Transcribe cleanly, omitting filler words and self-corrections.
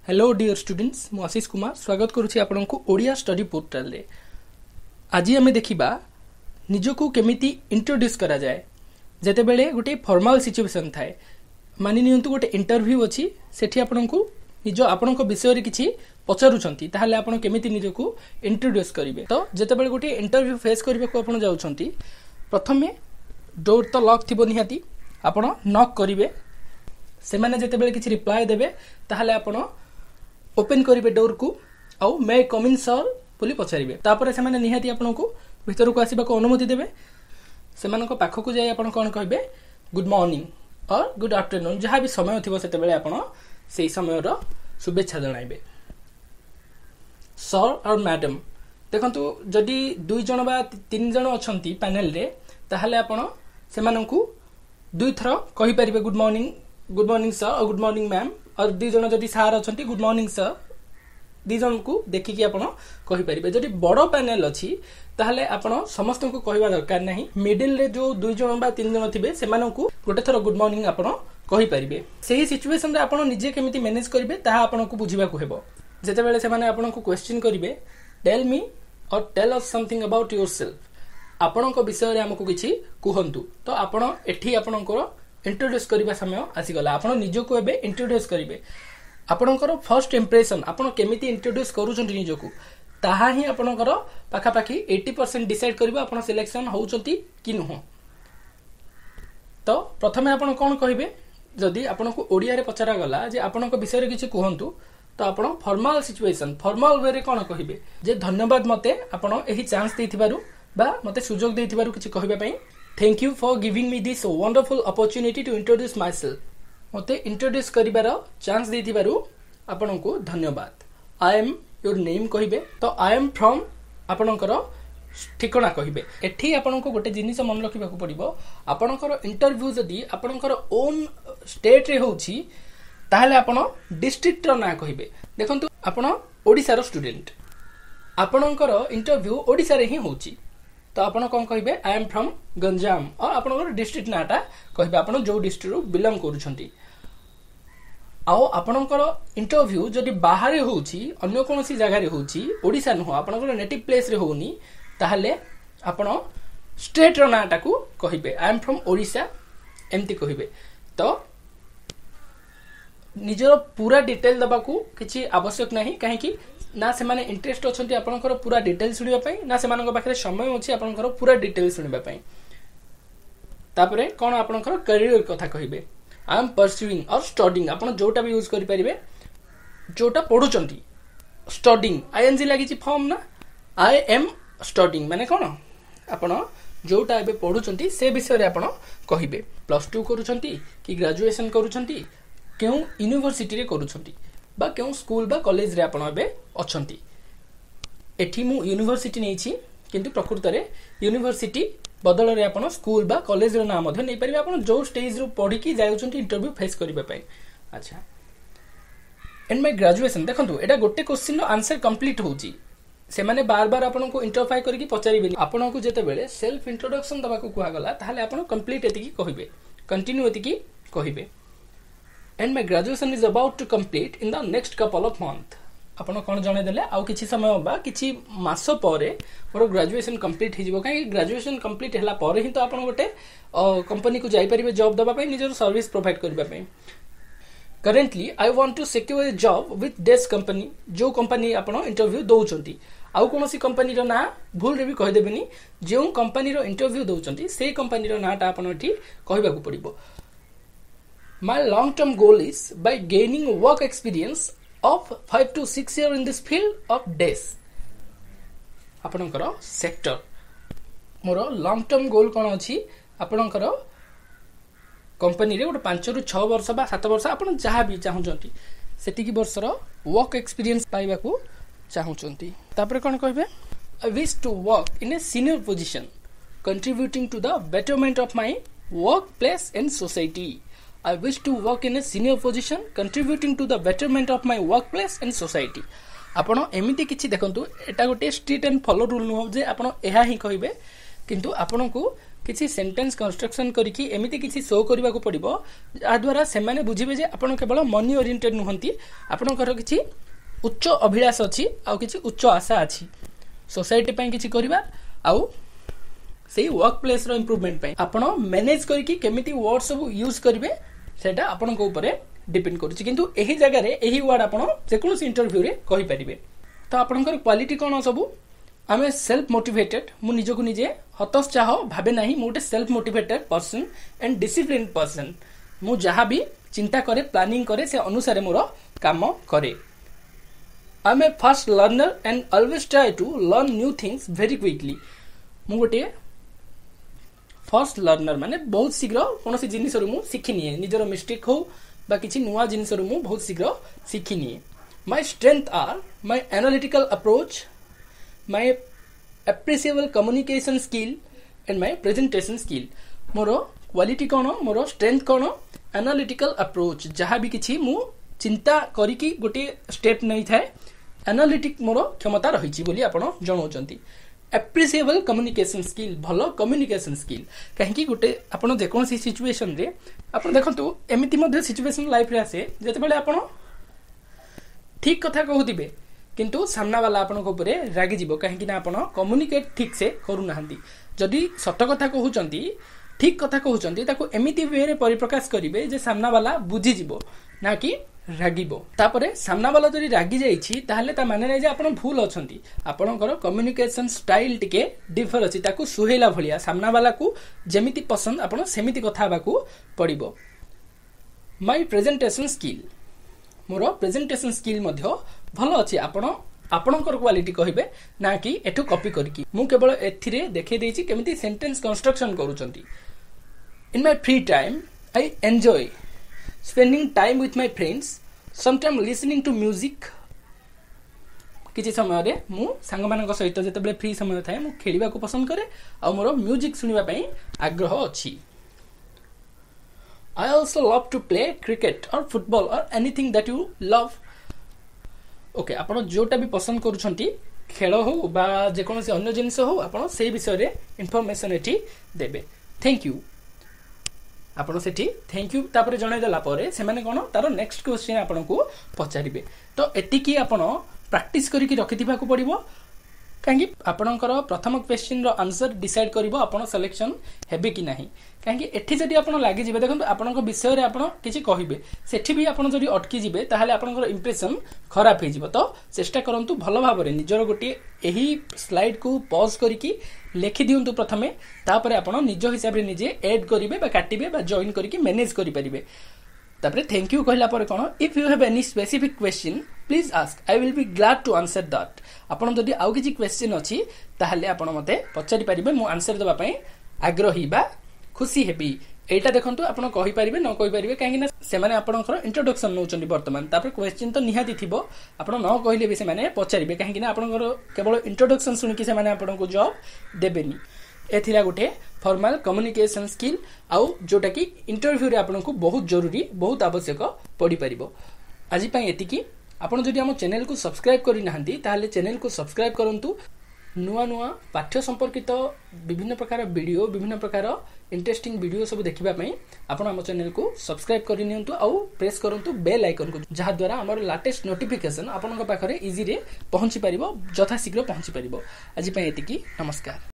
Hello dear students मु आशीष कुमार स्वागत करुछि आपनकु ओडिया स्टडी पोर्टल रे। आज आमे देखिबा निजको केमिति इंट्रोड्यूस करा जाय जेते बेले गोटे फॉर्मल सिचुएशन थाए। मानि नियंतु गोटे इंटरव्यू अछि सेठी आपनकु निजो आपनक विषय रे किछि पचारुछंती ताहाले आपण केमिति निजको इंट्रोड्यूस करिवे। तो जेते बेले गोटे इंटरव्यू फेस करिवे को आपण जाउछंती प्रथमे डोर तो लॉक थिबो निहाती आपण नॉक करिवे। से माने जेते बेले किछि रिप्लाई देबे ताहाले आपण ओपन करिवे डोर को आउ मे कम इन सर बोली पचारिवे। तापर से माने निहाती आपनको भीतर को आसीबा को अनुमति देबे। से मानको पाखो को जाय आपण कोन कहबे गुड मॉर्निंग और गुड आफ्टरनून जहां भी समय थिबो सेते बेले आपण सेही समय रो शुभेच्छा जणाइबे। सर और मैडम देखंतु जदी दुई जण बा तीन जण अछंती पैनल रे ताहाले आपण से माननकु दुई थरो कहि परिबे गुड मॉर्निंग सर और गुड मॉर्निंग मैम। और दी जण जदी सार अछंती गुड मॉर्निंग सर दी जण को देखि कि आपण कहि परिबे। जदी बडो पैनल अछि ताहाले आपण समस्त को कहबा दरकार नाही। मिडिल रे जो दुई जण बा तीन जण थिबे से माननकु गोटे थरो गुड मॉर्निंग आपण कहि परिबे। सेही सिचुएशन रे आपण निजे केमिति मैनेज करिवे ताहा आपण को बुझिबा को हेबो। जेते बेले से माने आपण को क्वेश्चन करिवे टेल मी और tell us something about yourself आपण को विषय रे हमकु किछि कुहंतु। तो आपण एठी आपण को इंट्रोड्यूस करबा समय आसी गला। आपण निजो को एबे इंट्रोड्यूस करिवे। आपणकर फर्स्ट इंप्रेशन आपण केमिति इंट्रोड्यूस करूछंती निजो को ताहा ही आपणकर पाखा पाखी 80% डिसाइड करबा आपण सिलेक्शन होउछंती कि नुह। तो प्रथमे आपण कोन कहिबे जदी आपण को ओडिया रे पचरा गला जे आपण को विषय रे किछि कुहंतु तो आपण फॉर्मल सिचुएशन फॉर्मल वे रे कोन कहिबे जे धन्यवाद मते आपण एही चांस देथिबारु बा मते सुजोग देथिबारु किछि कहिबा पई thank you for giving me this wonderful opportunity to introduce myself. मते इंट्रोड्यूस करिबार चांस देथिबारु आपनको धन्यवाद। आई एम योर नेम कहिबे। तो आई एम फ्रॉम आपणकर ठिकना कहिबे। एठी आपनको गोटे जिनिस मन रखिबा को पड़िबो। आपणकर इंटरव्यू जदी आपणकर ओन स्टेट रे होउची ताहाले आपण डिस्ट्रिक्ट रो ना कहिबे। देखंतु आपण ओडिसा रो स्टूडेंट आपणकर इंटरव्यू ओडिसा रे ही होउची तो आपण कोन कहिबे आई एम फ्रॉम गंजाम और आपणकर डिस्ट्रिक्ट नाटा कहिबे आपण जो डिस्ट्रिक्ट रो बिलोंग करूछंती। आओ आपणकर इंटरव्यू जदी बाहर होउची अन्य कोनोसी जगह रे होउची ओडिसा न हो आपणकर नेटिव प्लेस रे होउनी ताहाले आपण स्टेट रो नाटा को कहिबे आई एम फ्रॉम ओडिसा एमती कहिबे। तो निजर पूरा डिटेल दबा को किछि आवश्यक नाही काहे कि ना से माने इंटरेस्ट अछंती आपनकर पूरा डिटेल सुनिबा पई ना से मानक पाखरे समय अछि आपनकर पूरा डिटेल सुनिबा पई। तापरे कोन आपनकर करियर कथा कहिबे आई एम परस्यूइंग और स्टडीिंग आपण जोटा भी यूज करि परिबे जोटा पढुचंती स्टडीिंग आईएनजी लागिछि फॉर्म ना आई एम स्टडीिंग माने कोन आपण जोटा एबे पढुचंती से विषय रे आपण कहिबे। +2 करूचंती कि ग्रेजुएशन करूचंती केउ यूनिवर्सिटी रे करूचंती बा केउ स्कूल बा कॉलेज रे आपण एबे अछंती। एठी मु यूनिवर्सिटी नै छी किंतु प्रकृत रे यूनिवर्सिटी बदल रे आपण स्कूल बा कॉलेज रो नाम मध्ये नै परिबे आपण जो स्टेज रो पढी की जाउछंती इंटरव्यू फेस करिबे पई। अच्छा एंड माय ग्रेजुएशन देखंतु एटा गोटे क्वेश्चन रो आंसर कंप्लीट होउची से माने बार बार आपण को इंटरफाई करिकि पचारिबे आपण को जेते बेले सेल्फ इंट्रोडक्शन दबा को कुआ गला ताहाले आपण कंप्लीट एतिकी कहिबे कंटिन्यू एतिकी कहिबे। And my graduation is about to complete in the next couple of months। आपण कोन जणे देले आउ किछि समय बा किछि मास परे मोर ग्रेजुएशन कंप्लीट हि जिवो काहे ग्रेजुएशन कंप्लीट हला परे ही तो आपण गोटे कंपनी को जाई परिबे जॉब दबा पई निजर सर्विस प्रोवाइड करबा पई। Currently I want to secure a job with this company जो कंपनी आपण इंटरव्यू दोउचंती आउ कोनोसी कंपनी रो ना भूल रे भी कहि देबेनी जे कंपनी रो इंटरव्यू दोउचंती से कंपनी रो नाटा आपण एठी कहिबा को पड़िबो। My long-term goal is by gaining work experience of 5 to 6 years in this field of days। आपणकर सेक्टर मोर लॉन्ग टर्म गोल कोन अछि आपणकर कंपनी रे गोटे 5 रु 6 वर्ष बा 7 वर्ष आपण जहां भी चाहुचंती सेति की वर्ष रो वर्क एक्सपीरियंस पाइबा को चाहुचंती। तापर कोन कहबे I wish to work in a senior position contributing to the betterment of my workplace and society. I wish to work in a senior position contributing to the betterment of my workplace and society। आपण एमिति किछि देखंतु एटा गोटे strict and follow rule नु जे आपण एहा ही कहिबे किंतु आपण को किसी सेंटेंस कंस्ट्रक्शन करिकी एमिति किसी शो करबा को पड़िबो आ द्वारा से माने बुझिबे जे आपण केवल मनी ओरिएंटेड नुहंती आपणकर किसी उच्च अभिलाष अछि आ किसी उच्च आशा अछि सोसाइटी पय किसी करबा आउ से वर्क प्लेस रो इंप्रूवमेंट पय आपण मैनेज करिकी केमिति वर्ड सब यूज करिवे सेटा आपण को ऊपर डिपेंड करूची किंतु एही जगह रे एही वर्ड आपण जे कोनोस इंटरव्यू रे कहि परिबे तो आपणकर क्वालिटी कोन सब आमे सेल्फ मोटिवेटेड मु निज को निजे हतोत्साह भाबे नाही मु गोटे self motivated person and discipline person मु जहाँ भी चिंता करे प्लानिंग करे से अनुसार मोर काम करे I am a fast learner and always try to learn new things very quickly मु गोटे फास्ट लर्नर माने बहुत शीघ्र कौन जिनिस मु शिखि निए निजर मिस्टेक हो बा किछि नुवा जिनिस मु बहुत शीघ्र शिखि निए my strength are my analytical approach my appreciable communication skill and my presentation skill मोर क्वालिटी कोन मोर स्ट्रेंथ कोन एनालिटिकल अप्रोच जहाँ भी किछि मु चिंता करिकी गोटे स्टेप नहीं थाए एनालिटिक मोर क्षमता रही बोली आपण जणाउचंती एप्रिसिएबल कम्युनिकेशन स्किल भलो कम्युनिकेशन स्किल कहीं गोटे आपण जेकोसी सिचुएशन रे आपण देखंतु एमिति मध्ये सिचुएशन लाइफ रे आसे जते बेले आपण ठीक कथा कहउतिबे किंतु सामना वाला आपण को ऊपर रागी जीवो कहीं ना आपण कम्युनिकेट ठीक से करू नाहंती जदी सत कथा कहउचंती ठीक कथा कहउचंती ताको एमिति वे रे परिप्रकाश करिवे जे सामना वाला बुझी जीवो ना कि रागिबो तापरे सामना वाला जदी रागी जाईछि ताहले ता माने नै जे आपण भूल अछंती आपणकर कम्युनिकेशन स्टाइल टिके डिफर अछि ताको सुहेला भलिया सामना वाला को जेमिति पसंद आपण सेमिति कथा बाकू पड़िबो माय प्रेजेंटेशन स्किल मोर प्रेजेंटेशन स्किल मध्य भलो अछि आपणकर क्वालिटी कहिबे ना कि एठु कॉपी करकी मु केवल एथिरे देखै देछि केमिति सेंटेंस कंस्ट्रक्शन करूचंती in my free time I enjoy spending time with my friends sometimes listening to music किछि समय रे मु संग मानक सहित जते बेले फ्री समय थाए मु खेलिबा को पसंद करे आ मोर म्यूजिक सुनिबा पई आग्रह अछि I also love to play cricket or football or anything that you love okay आपण जोटा भी पसंद करूछंती खेल हो बा जे कोनोसी अन्य जिनिस हो आपण सेही विषय रे इंफॉर्मेशन एठी देबे थैंक यू आपण सेठी थैंक यू तापर जणाई देला परे से माने कोन तारो नेक्स्ट क्वेश्चन आपण को पचारिबे तो एति की आपण प्रैक्टिस करी की रखिथिबा को पड़िबो काहे आपणकर प्रथम क्वेश्चन रो आंसर डिसाइड करिवो आपण सिलेक्शन हेबे कि नाही काहे एठी जदी आपण लागि जिबे देखन आपणक विषय रे आपण किछि कहिबे सेठी भी आपण जदी अटकी जिबे ताहाले आपणकर इंप्रेशन खराब हे जिवो तो चेष्टा करंतु भलो भाबरे निजर गोटी एही स्लाइड को पॉज करिकी लेखि दियंतु प्रथमे तापरे आपण निज हिसाब रे निजे ऐड करिवे बा काटिबे बा जॉइन करिकी मैनेज करि परिबे तापरे थैंक यू कहला पर कोन if you have any specific question please ask I will be glad to answer that आपण जदी आउ किछि क्वेश्चन अछि ताहाले आपण मते पचारि परिबे मु आंसर देबा पई आग्रही बा खुशी हेबी एटा देखंतु आपण कहि परिबे न कहि परिबे काहे ना से माने आपणकर इंट्रोडक्शन नउचंडी वर्तमान तापर क्वेश्चन तो निहाती थिबो आपण न कहिले भी से माने पचारिबे काहे ना आपणकर केवल इंट्रोडक्शन सुनि कि से माने आपण को जॉब देबेनी एथिला गोटे फॉर्मल कम्युनिकेशन स्किल आउ जोटा कि इंटरव्यू रे आपण को बहुत जरूरी बहुत आवश्यक पड़ी परिबो आजि पई एतिकी आपण जदि हम चैनल को सब्सक्राइब करि नाहंती ताहाले चैनल को सब्सक्राइब करंतु नुआ नुआ पाठ्य संपर्कित विभिन्न प्रकार वीडियो विभिन्न प्रकार इंटरेस्टिंग वीडियो सब देखिबा पई आपण हम चैनल को सब्सक्राइब करि नियंतु आउ प्रेस करंतु बेल आइकन को जहा द्वारा हमर लेटेस्ट नोटिफिकेशन आपनका पाखरे इजी रे पहुंची परिबो जथा शीघ्र पहुंची परिबो आजि पई एतिकी नमस्कार।